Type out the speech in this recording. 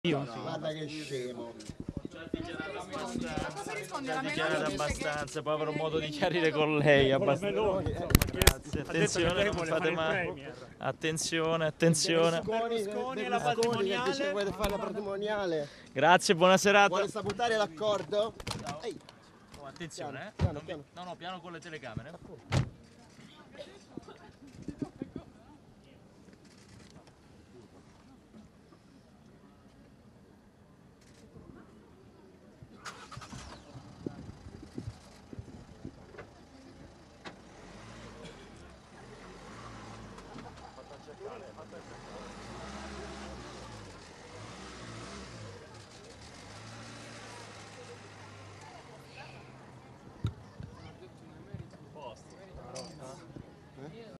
Io? Guarda che scemo. Ma cosa risponde? La Dichiarate Meloni dice abbastanza, poi avrò modo di chiarire con lei. Meloni, insomma, Grazie, ha detto che lei attenzione, non vuole fate fare il male. premier. Attenzione, attenzione. Berlusconi e la Che patrimoniale. dice che vuole fare la patrimoniale. Grazie, buona serata. Vuole sabotare l'accordo? Ehi, Oh, attenzione, eh. piano, piano. No, no, piano con le telecamere.